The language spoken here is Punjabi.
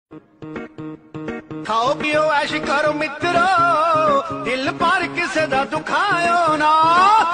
खाओ पियो ऐश करो मित्रो, दिल पर किसे दा दुखायो ना।